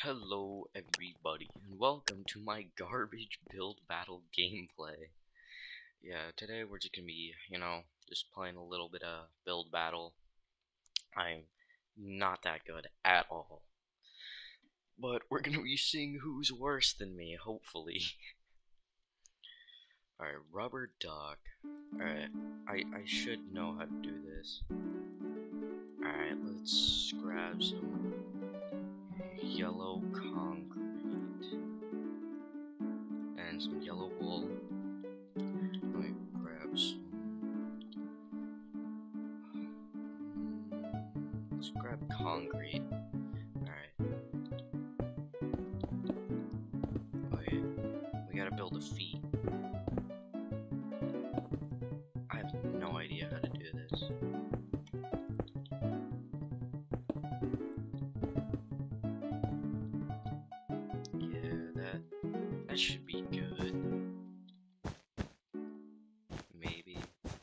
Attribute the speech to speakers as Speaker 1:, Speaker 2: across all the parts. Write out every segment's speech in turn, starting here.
Speaker 1: Hello everybody, and welcome to my garbage build battle gameplay. Yeah, today we're just gonna be, just playing a little bit of build battle. I'm not that good at all. But we're gonna be seeing who's worse than me, hopefully. Alright, rubber duck. Alright, I should know how to do this. Alright, let's grab some yellow concrete and some yellow wool. Let me grab some. Let's grab concrete. Alright. Okay. We gotta build a feet. I have no idea how to do this. Yeah, that should be good. Maybe.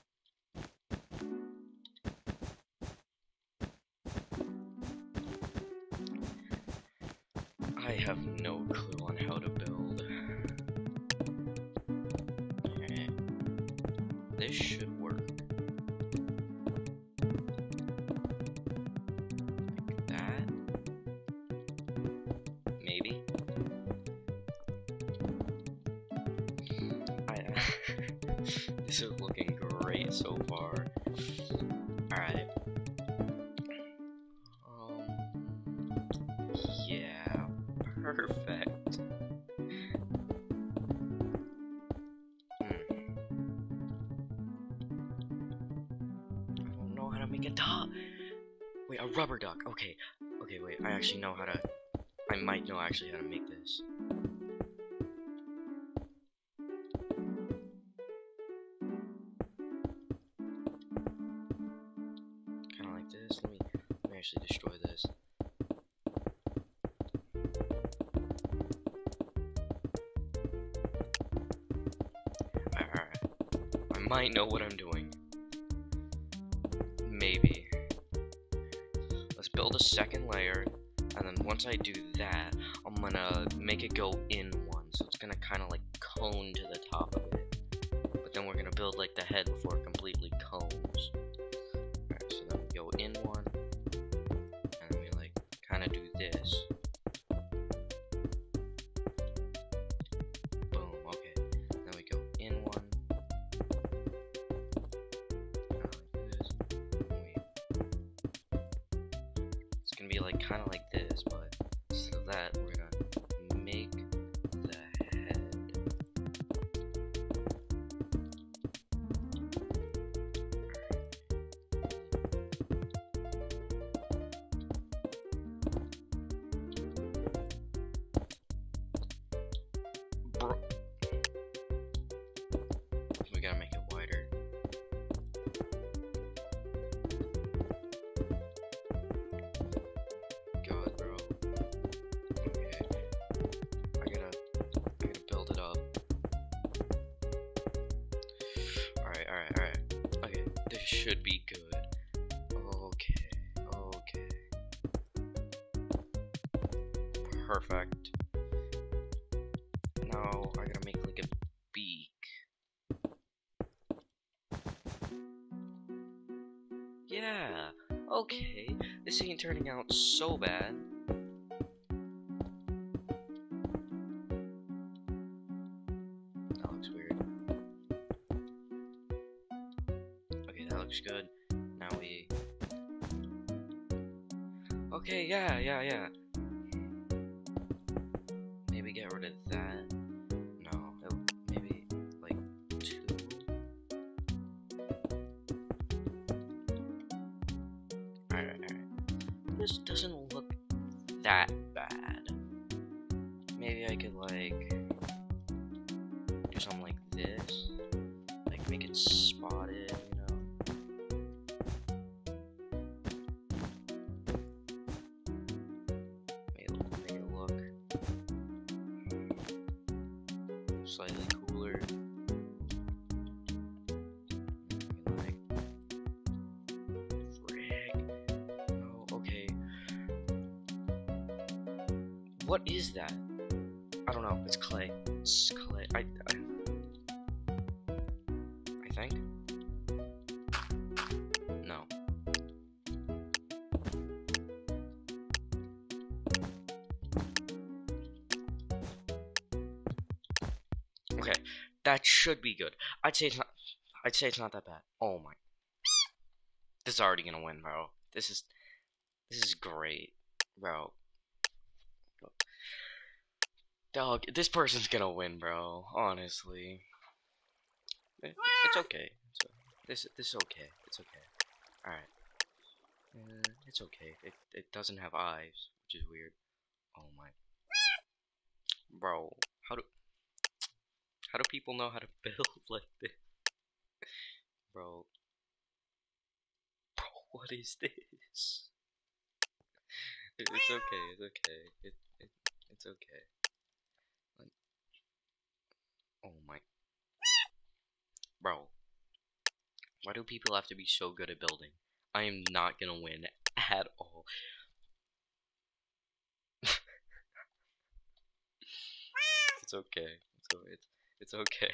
Speaker 1: I have no clue on how to build. Okay. This should work. Like that. Maybe. This is looking great so far. Alright. Yeah, perfect. I don't know how to make a top. Wait, a rubber duck. Okay, wait. I actually know how to. I might know actually how to make this. Kind of like this. Let me actually destroy this. Alright. I might know what I'm doing. Maybe. Let's build a second layer, and then once I do that, I'm gonna make it go in one, so it's gonna kind of like cone to the top of it. But then we're gonna build like the head before it completely cones. Alright, so then we go in one, and then we like kind of do this. Boom, okay. Then we go in one. It's gonna be like kind of like this, but instead of that, we're gonna make the head. Bro, we gotta make it wider. God, bro. Okay. I gotta build it up. Alright. Okay, this should be good. Okay. Perfect. Now I gotta make like a beak. Yeah, okay. This ain't turning out so bad. That looks weird. Okay, that looks good. Now we... Okay, yeah. Maybe get rid of that. No, maybe like 2. Alright. This doesn't look that bad. Maybe I could like do something like this. Like make it spotted, Make it look slightly cooler. Like, frick. No, okay. What is that? I don't know. It's clay. It's clay. I think. No. Okay, that should be good. I'd say it's not. I'd say it's not that bad. Oh my. This is already gonna win, bro. This is great, bro. Dog, this person's gonna win, bro. Honestly, it's okay. This is okay. It's okay. All right. It's okay. It doesn't have eyes, which is weird. Oh my. Bro, how do people know how to build like this? Bro. Bro, what is this? It's okay, it's okay. It's okay. Like, oh my. Bro. Why do people have to be so good at building? I am not gonna win at all. It's okay. It's okay.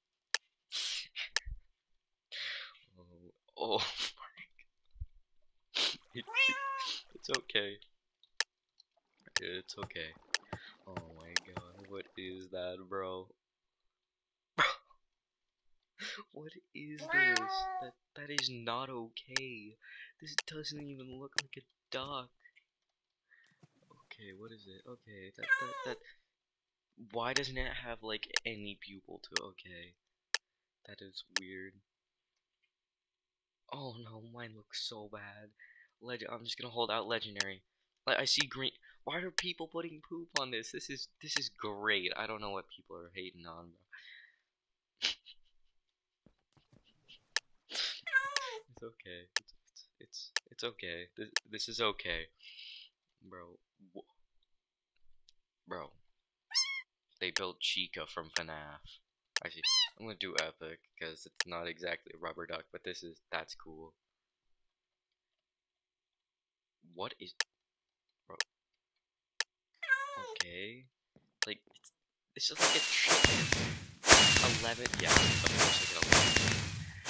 Speaker 1: Oh my. It's okay. It's okay. Oh my god, what is that, bro? What is this? That is not okay. This doesn't even look like a duck. Okay, what is it? Okay, that why doesn't it have like any pupil to it? Okay. That is weird. Oh no, mine looks so bad. I'm just gonna hold out legendary. Like I see green. Why are people putting poop on this? This is great. I don't know what people are hating on, bro. It's okay. It's okay. This is okay, bro. Bro, they built Chica from FNAF. Actually, I'm gonna do epic because it's not exactly a rubber duck, but that's cool. What is, bro? Okay, like it's just like a chicken. 11. Yeah, of course I get 11.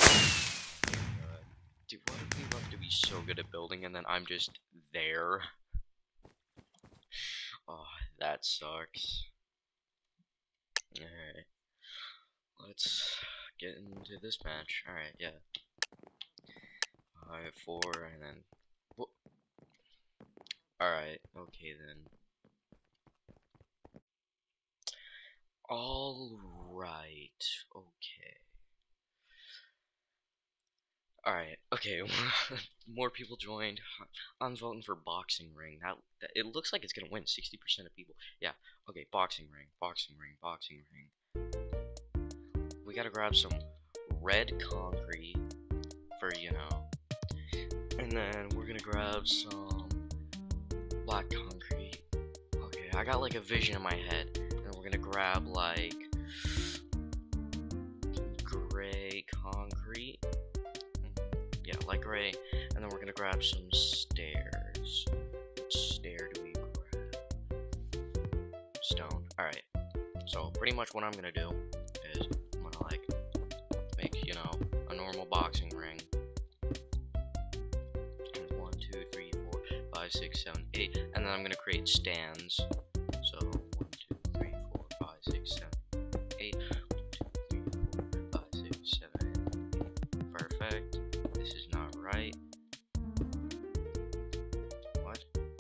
Speaker 1: Dude, why do people have to be so good at building and then I'm just there? Oh, that sucks. Alright. Let's get into this match. Alright, yeah. 5, 4, and then... Whoop. Alright, okay then. Alright, okay. Alright, okay, more people joined. I'm voting for boxing ring. That it looks like it's gonna win 60% of people. Yeah, okay, boxing ring. We gotta grab some red concrete for, you know. And then we're gonna grab some black concrete. Okay, I got like a vision in my head. And we're gonna grab like gray concrete. Yeah, like gray, and then we're gonna grab some stairs. Which stair do we grab? Stone. Alright. So pretty much what I'm gonna do is I'm gonna like make, you know, a normal boxing ring. 1, 2, 3, 4, 5, 6, 7, 8, and then I'm gonna create stands. So 1, 2, 3, 4, 5, 6, 7, 8. 1, 2, 3, 4, 5, 6, 7, 8. Perfect. This is not right. What?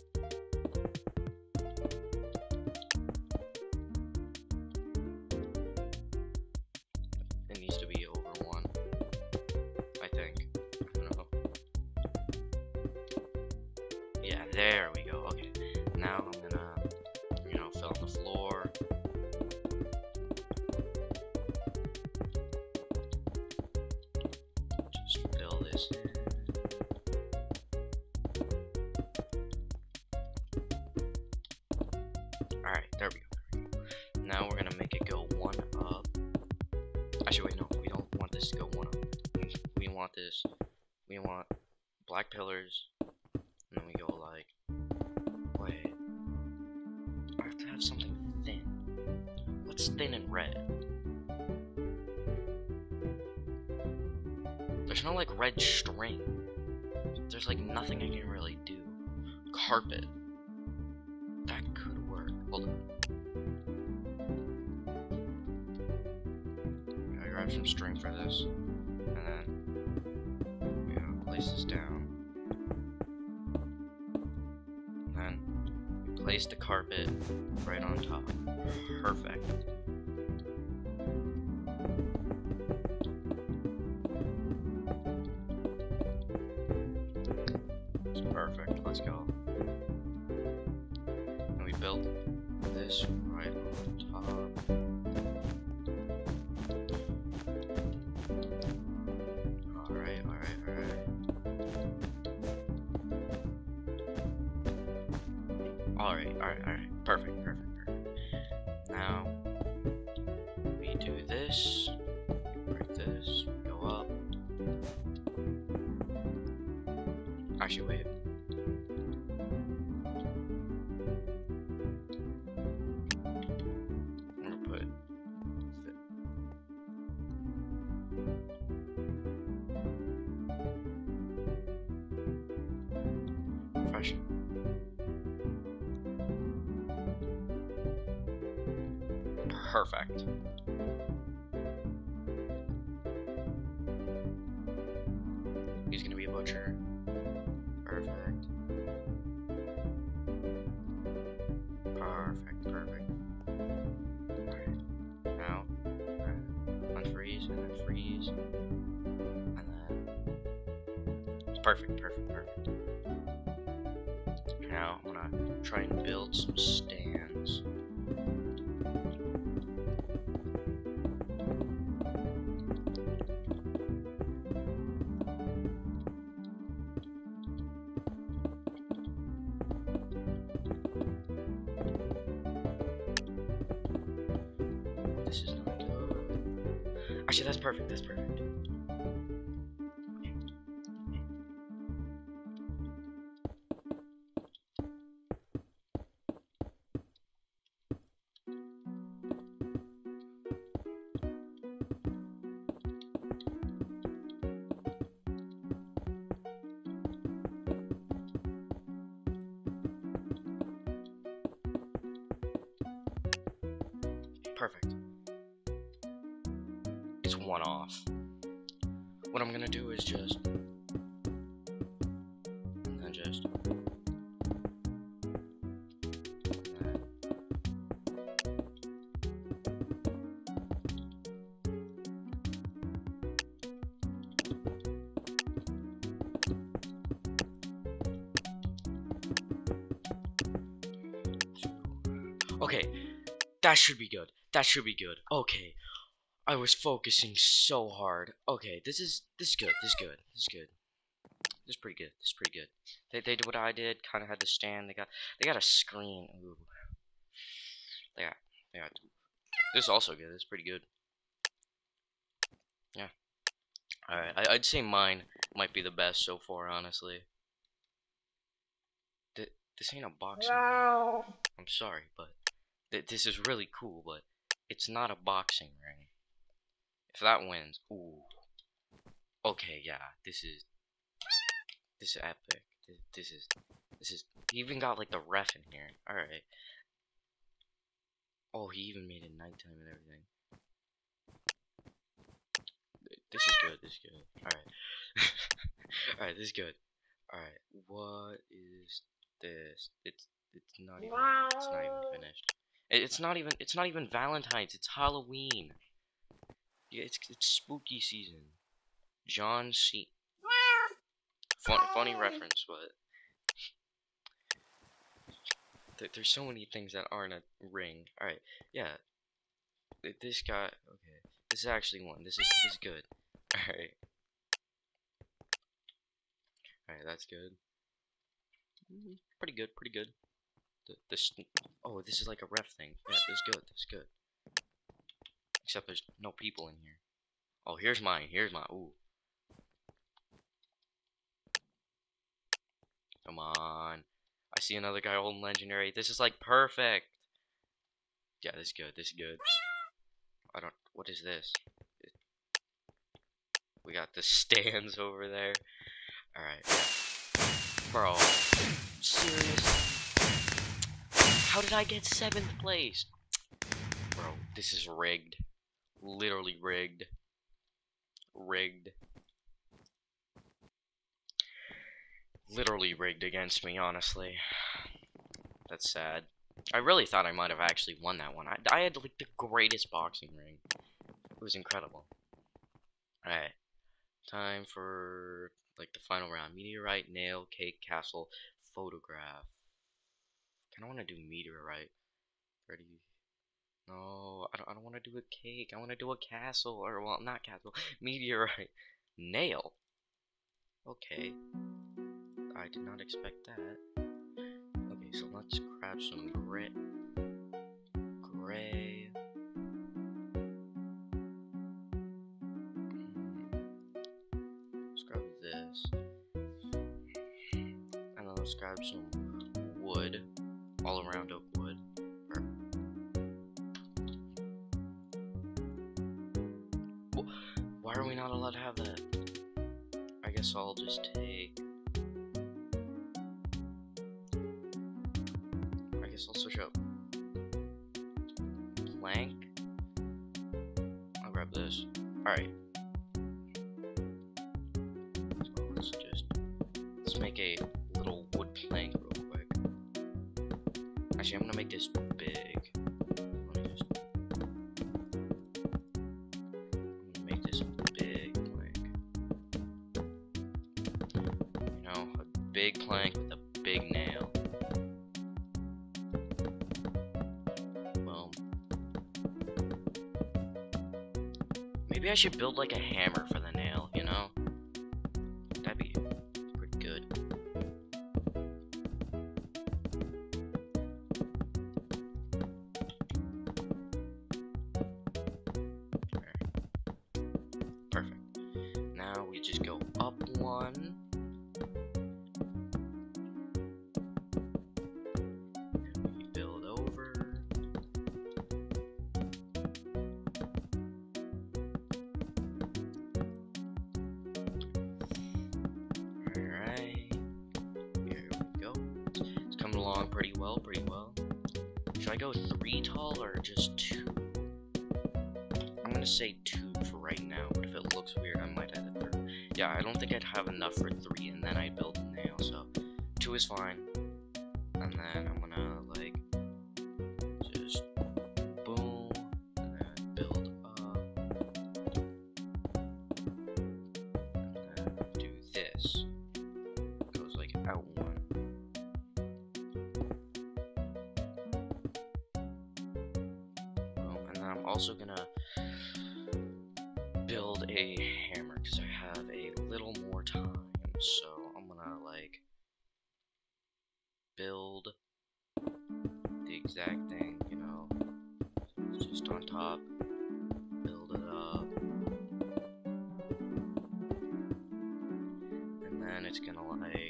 Speaker 1: It needs to be over 1. I think. I don't know. Yeah, there we go. Okay. Now I'm gonna, you know, fill in the floor. Just fill this in. Alright, there we go. Now we're gonna make it go 1 up. Actually, wait, no, we don't want this to go 1 up. We want this. We want black pillars. And then we go like. Wait. I have to have something thin. What's thin and red? There's no like red string. There's like nothing I can really do. Carpet. That could work. Hold on. I grab some string for this. And then, you know, place this down. And then place the carpet right on top. Perfect. It's perfect. Let's go. And we built this right on top. Alright. Perfect. Now, we do this, break this, go up. Actually, wait. I'm gonna put fresh. Perfect. He's gonna be a butcher. Perfect. Perfect. Alright. Now, unfreeze, and then freeze. And then... Perfect. Now, I'm gonna try and build some stands. This is not good. Actually, that's perfect. Perfect. It's one off. What I'm gonna do is just... And then just... Okay, that should be good. Okay, I was focusing so hard. Okay, this is good. This is pretty good. They did what I did. Kind of had to stand. They got a screen. Ooh. They got. This is also good. This is pretty good. Yeah. All right. I'd say mine might be the best so far, honestly. This ain't a boxing ring. I'm sorry, but this is really cool, but it's not a boxing ring. If that wins, ooh. Okay, yeah, this is epic. This is. He even got like the ref in here. All right. Oh, he even made it nighttime and everything. This is good. All right. All right, this is good. All right, what is this? It's not even finished. It's not even Valentine's. It's Halloween. Yeah, it's spooky season. John C. Funny reference, but there's so many things that aren't a ring. All right, yeah. This guy. Okay, this is actually one. This is good. All right. All right, that's good. Pretty good. Oh, this is like a ref thing. Yeah, this is good. Except there's no people in here. Oh, here's mine. Ooh. Come on. I see another guy holding legendary. This is like perfect. Yeah, this is good. This is good. I don't. What is this? We got the stands over there. All right, bro. Seriously? How did I get 7th place? Bro, this is rigged. Literally rigged. Rigged. Literally rigged against me, honestly. That's sad. I really thought I might have actually won that one. I had, like, the greatest boxing ring. It was incredible. Alright. Time for, like, the final round. Meteorite, nail, cake, castle, photograph. I kinda wanna do meteorite. Ready? No, I don't wanna do a cake. I wanna do a castle. Or, well, not castle. Meteorite. Nail. Okay. I did not expect that. Okay, so let's grab some gray. Let's grab this. And then let's grab some wood. All around oak wood. Why are we not allowed to have that? I guess I'll just take... I'll switch up. Plank. I'll grab this. Alright. So let's make a little wood plank real quick. Actually, I'm gonna make this big. I'm gonna make this big plank. You know, a big plank with a big nail. Maybe I should build like a hammer for the nail, you know? That'd be pretty good. Alright. Perfect. Now we just go up one. And we build over. Along pretty well. Should I go 3 tall or just 2? I'm gonna say 2 for right now, but if it looks weird, I might add a 3rd. Yeah, I don't think I'd have enough for 3, and then I'd build a nail, so 2 is fine. And then I'm gonna, like, just boom, and then build up, and then do this. Goes, like, out one. I'm also gonna build a hammer because I have a little more time, so I'm gonna like build the exact thing, you know, just on top, build it up, and then it's gonna like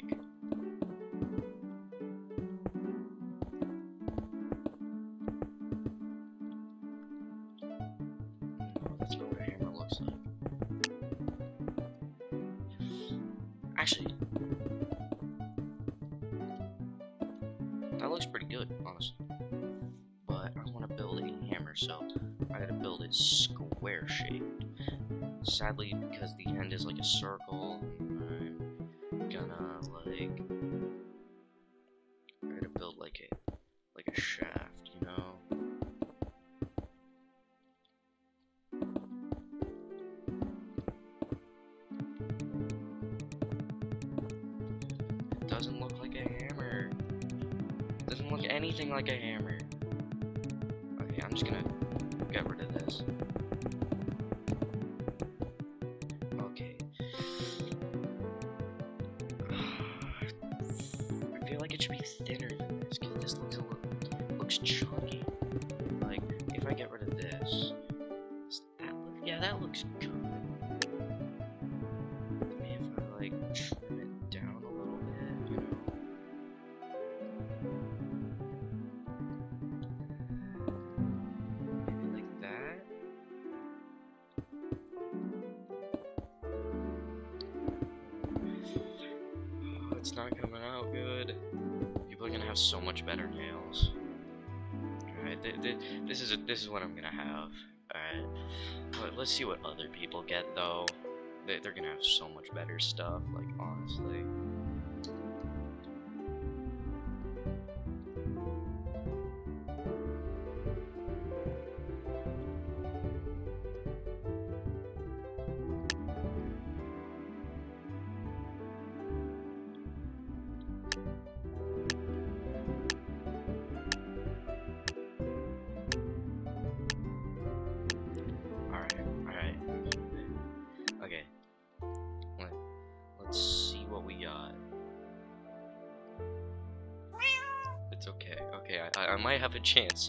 Speaker 1: that's not what a hammer looks like. Actually, that looks pretty good, honestly. But I want to build a hammer, so I gotta build it square shaped. Sadly, because the end is like a circle, I'm gonna like I gotta build like a shaft, you know. It doesn't look like a hammer. It doesn't look anything like a hammer. Okay, I'm just gonna get rid of this. Okay. I feel like it should be thinner than this, because this looks chunky. Like, if I get rid of this, that looks good. Maybe if I like trim it down a little bit, you know. It's not coming out good. People are gonna have so much better nails. Alright, this is what I'm gonna have. Alright, let's see what other people get though. They're gonna have so much better stuff, like honestly. Alright. Okay. Let's see what we got. It's okay. Okay, I might have a chance.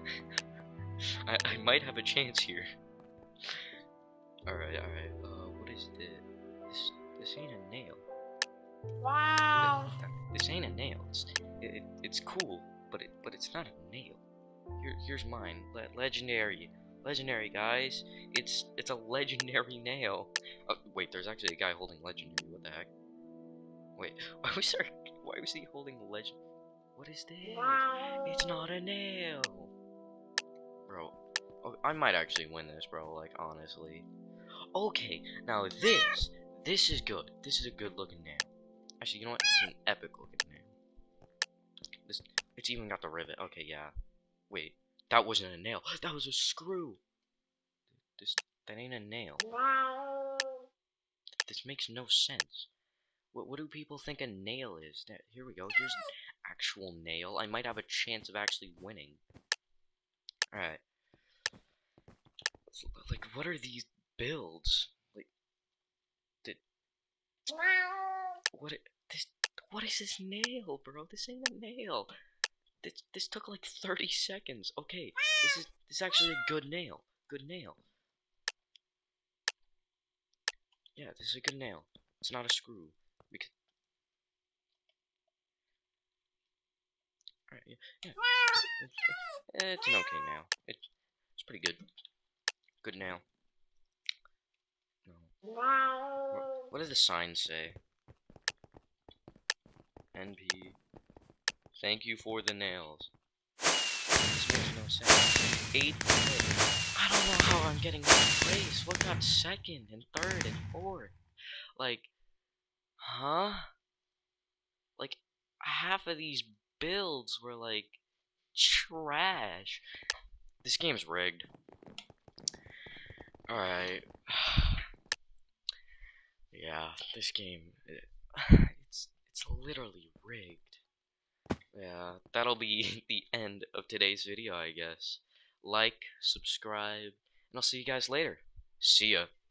Speaker 1: I might have a chance here. Alright. What is this? This ain't a nail.
Speaker 2: Wow.
Speaker 1: This ain't a nail. It's cool, but it's not a nail. Here's mine. Legendary, guys. It's a legendary nail. Oh, wait, there's actually a guy holding legendary. What the heck? Wait, why was he holding legend? What is this?
Speaker 2: Wow.
Speaker 1: It's not a nail, bro. Oh, I might actually win this, bro. Like honestly. Okay, now this is good. This is a good looking nail. Actually, you know what? This is an epic looking nail. It's even got the rivet. Okay, yeah. Wait, that wasn't a nail. That was a screw. That ain't a nail.
Speaker 2: Wow.
Speaker 1: This makes no sense. What do people think a nail is? Here we go. Here's an actual nail. I might have a chance of actually winning. Alright. Like, what are these builds? Like,
Speaker 2: Wow.
Speaker 1: what is this nail, bro? This ain't a nail. This took like 30 seconds. Okay, this is actually a good nail. Good nail. Yeah, this is a good nail. It's not a screw. Alright, yeah. It's an okay nail. It's pretty good. Good nail. No.
Speaker 2: Wow.
Speaker 1: What does the sign say? NP. Thank you for the nails. This makes no sense. 8th place. I don't know how I'm getting 8th place. What got 2nd and 3rd and 4th? Like, huh? Like, half of these builds were like trash. This game's rigged. Alright. Yeah, this game, it's literally rigged. Yeah, that'll be the end of today's video, I guess. Like, subscribe, and I'll see you guys later. See ya.